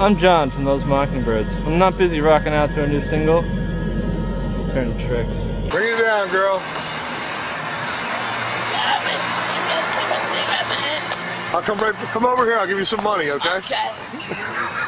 I'm John from Those Mockingbirds. I'm not busy rocking out to a new single. Turn tricks. Bring it down, girl. I'll come over here. I'll give you some money, okay? Okay.